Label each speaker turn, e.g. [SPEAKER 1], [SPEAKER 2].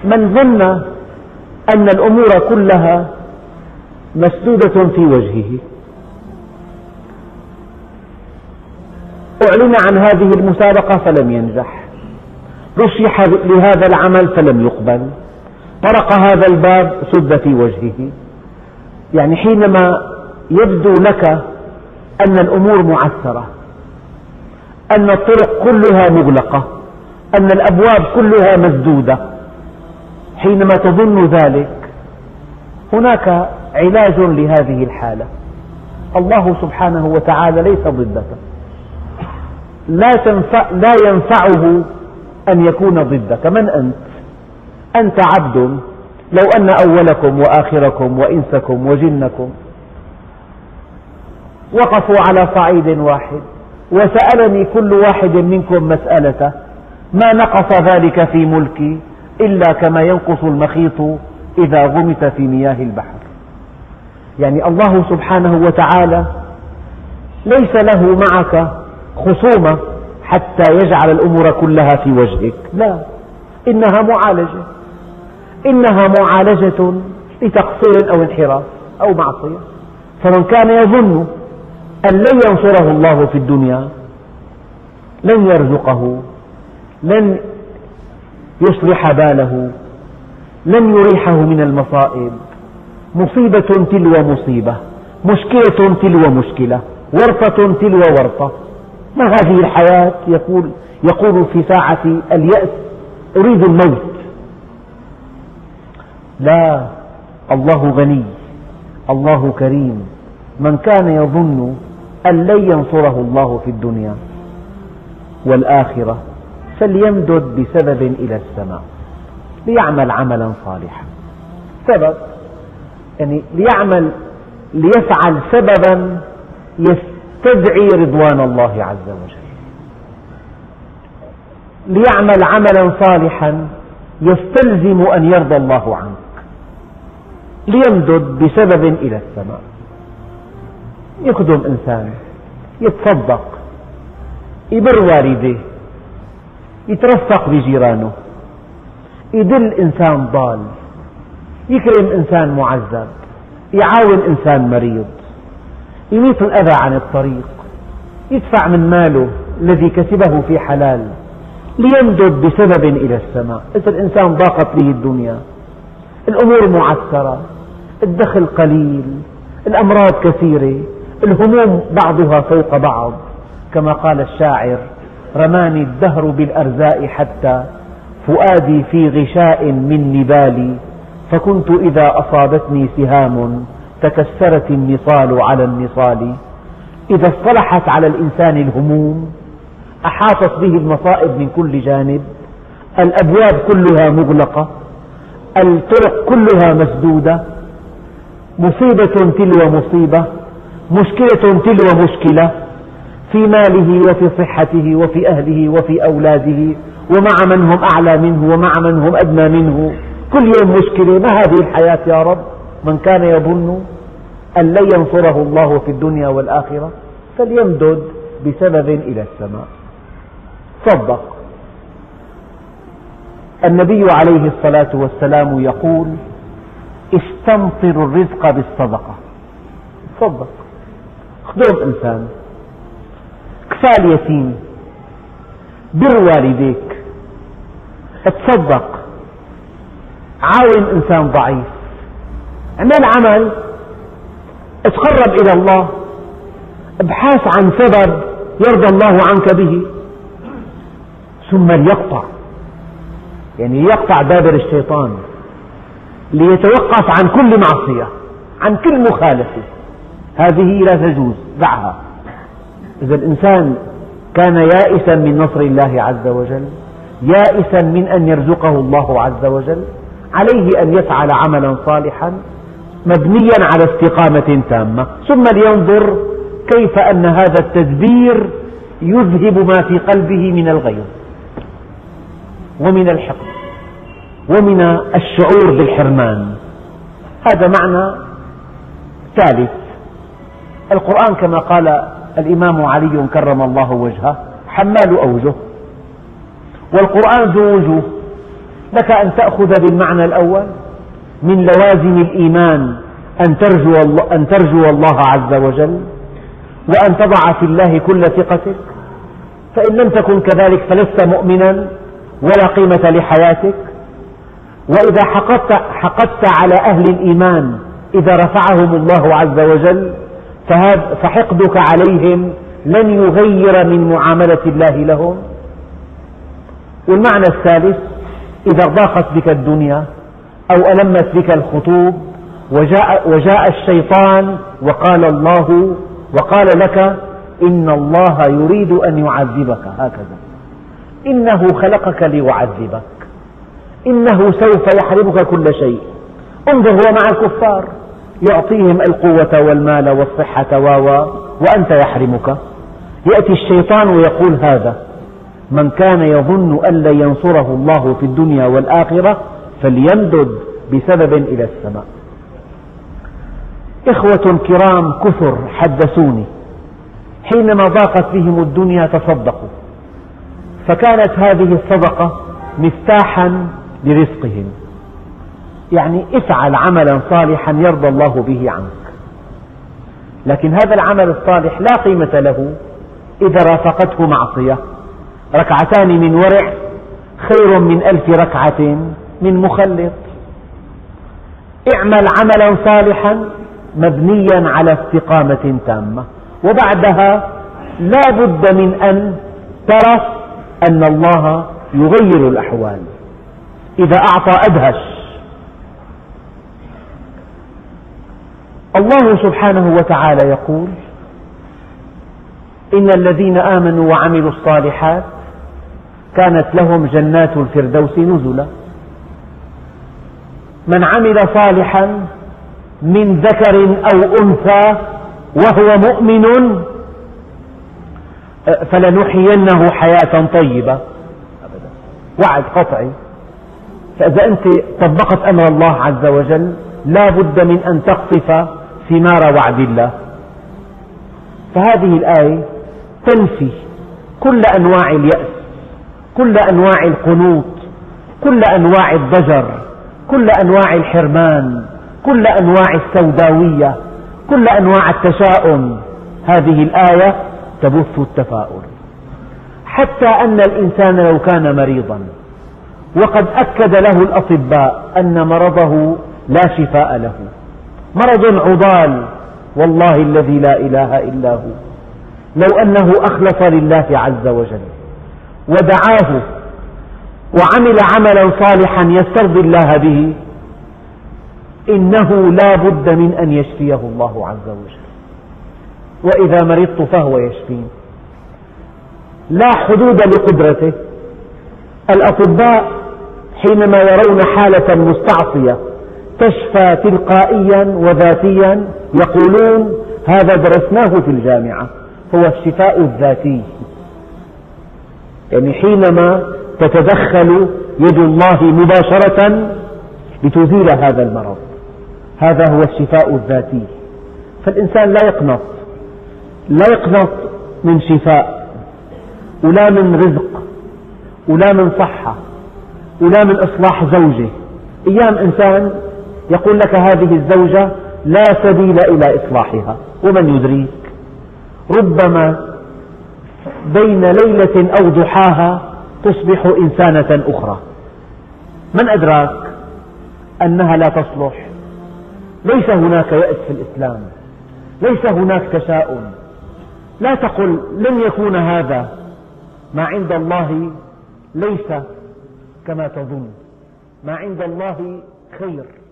[SPEAKER 1] من ظن أن الأمور كلها مسدودة في وجهه. أعلن عن هذه المسابقة فلم ينجح، رشح لهذا العمل فلم يقبل، طرق هذا الباب سد في وجهه. يعني حينما يبدو لك أن الأمور معسرة، أن الطرق كلها مغلقة، أن الأبواب كلها مسدودة، حينما تظن ذلك هناك علاج لهذه الحالة. الله سبحانه وتعالى ليس ضدك، لا ينفعه أن يكون ضدك. من أنت؟ أنت عبد. لو أن أولكم وآخركم وإنسكم وجنكم وقفوا على صعيد واحد وسألني كل واحد منكم مسألة، ما نقص ذلك في ملكي إلا كما ينقص المخيط إذا غمس في مياه البحر. يعني الله سبحانه وتعالى ليس له معك خصومة حتى يجعل الأمور كلها في وجهك، لا، إنها معالجة لتقصير أو انحراف أو معصية. فمن كان يظن أن لن ينصره الله في الدنيا، لن يرزقه، لن يصلح باله، لن يريحه من المصائب، مصيبة تلو مصيبة، مشكلة تلو مشكلة، ورطة تلو ورطة، ما هذه الحياة؟ يقول في ساعة اليأس أريد الموت. لا، الله غني، الله كريم. من كان يظن أن لن ينصره الله في الدنيا والآخرة فليمدد بسبب إلى السماء ليعمل عملا صالحا. سبب، يعني ليفعل سببا يستدعي رضوان الله عز وجل، ليعمل عملا صالحا يستلزم أن يرضى الله عنك، ليمدد بسبب إلى السماء. يخدم إنسان، يتصدق، يبر والديه، يترفق بجيرانه، يدل إنسان ضال، يكرم إنسان معذب، يعاون إنسان مريض، يميت الأذى عن الطريق، يدفع من ماله الذي كسبه في حلال ليمدد بسبب إلى السماء. إذا الإنسان ضاقت به الدنيا، الأمور معسرة، الدخل قليل، الأمراض كثيرة، الهموم بعضها فوق بعض، كما قال الشاعر: رماني الدهر بالأرزاء حتى فؤادي في غشاء من نبالي، فكنت إذا أصابتني سهام تكسرت النصال على النصال. إذا اصطلحت على الإنسان الهموم أحاطت به المصائب من كل جانب، الأبواب كلها مغلقة، الطرق كلها مسدودة، مصيبة تلو مصيبة، مشكلة تلو مشكلة، في ماله وفي صحته وفي أهله وفي أولاده، ومع من هم أعلى منه ومع من هم أدنى منه، كل يوم مشكلة. ما هذه الحياة يا رب؟ من كان يظن أن لن ينصره الله في الدنيا والآخرة فليمدد بسبب إلى السماء. صدق. النبي عليه الصلاة والسلام يقول: استمطر الرزق بالصدقة. صدق، خدم إنسان، كفال يتيم، بر والديك، تصدق، عاون إنسان ضعيف، اعمل عمل، اتقرب إلى الله، ابحث عن سبب يرضى الله عنك به، ثم ليقطع، يعني يقطع دابر الشيطان، ليتوقف عن كل معصية، عن كل مخالفة، هذه لا تجوز، دعها. إذا الإنسان كان يائسا من نصر الله عز وجل، يائسا من أن يرزقه الله عز وجل، عليه أن يفعل عملا صالحا مبنيا على استقامة تامة، ثم لينظر كيف أن هذا التدبير يذهب ما في قلبه من الغيظ ومن الحقد ومن الشعور بالحرمان. هذا معنى ثالث. القرآن كما قال الإمام علي كرم الله وجهه: حمال أوجه. والقرآن ذو وجوه، لك أن تأخذ بالمعنى الأول من لوازم الإيمان أن ترجو الله عز وجل، وأن تضع في الله كل ثقتك، فإن لم تكن كذلك فلست مؤمنا ولا قيمة لحياتك. وإذا حقدت على أهل الإيمان إذا رفعهم الله عز وجل، فحقدك عليهم لن يغير من معاملة الله لهم. والمعنى الثالث: إذا ضاقت بك الدنيا أو ألمت بك الخطوب وجاء الشيطان وقال لك إن الله يريد أن يعذبك، هكذا: إنه خلقك ليعذبك، إنه سوف يحرمك كل شيء. انظر، هو مع الكفار يعطيهم القوة والمال والصحة وأنت يحرمك. يأتي الشيطان ويقول: هذا من كان يظن أن لن ينصره الله في الدنيا والآخرة فليمدد بسبب إلى السماء. إخوة كرام كثر حدثوني حينما ضاقت بهم الدنيا تصدقوا، فكانت هذه الصدقة مفتاحا لرزقهم. يعني افعل عملا صالحا يرضى الله به عنك، لكن هذا العمل الصالح لا قيمة له إذا رافقته معصية. ركعتان من ورع خير من 1000 ركعة من مخلط. اعمل عملا صالحا مبنيا على استقامة تامة، وبعدها لا بد من أن ترى أن الله يغير الأحوال. إذا أعطى أدهش. الله سبحانه وتعالى يقول: إن الذين آمنوا وعملوا الصالحات كانت لهم جنات الفردوس نزلا. من عمل صالحا من ذكر أو أنثى وهو مؤمن فلنحيينه حياة طيبة. وعد قطعي. فإذا أنت طبقت أمر الله عز وجل لا بد من أن تقطف ثمار وعد الله. فهذه الآية تنفي كل أنواع اليأس، كل أنواع القنوط، كل أنواع الضجر، كل أنواع الحرمان، كل أنواع السوداوية، كل أنواع التشاؤم. هذه الآية تبث التفاؤل، حتى أن الإنسان لو كان مريضا وقد أكد له الأطباء أن مرضه لا شفاء له، مرض عضال والله الذي لا إله إلا هو، لو أنه أخلص لله عز وجل ودعاه وعمل عملا صالحا يسترضي الله به، إنه لا بد من أن يشفيه الله عز وجل. وإذا مرضت فهو يشفين، لا حدود لقدرته. الأطباء حينما يرون حالة مستعصية تشفى تلقائيا وذاتيا يقولون: هذا درسناه في الجامعة، هو الشفاء الذاتي. يعني حينما تتدخل يد الله مباشرة لتزيل هذا المرض، هذا هو الشفاء الذاتي. فالإنسان لا يقنط من شفاء، ولا من رزق، ولا من صحة، ولا من إصلاح زوجة. أيام إنسان يقول لك هذه الزوجة لا سبيل إلى إصلاحها، ومن يدريك، ربما بين ليلة أو ضحاها تصبح إنسانة أخرى. من أدراك أنها لا تصلح؟ ليس هناك يأس في الإسلام، ليس هناك تشاؤم. لا تقل لن يكون هذا، ما عند الله ليس كما تظن، ما عند الله خير.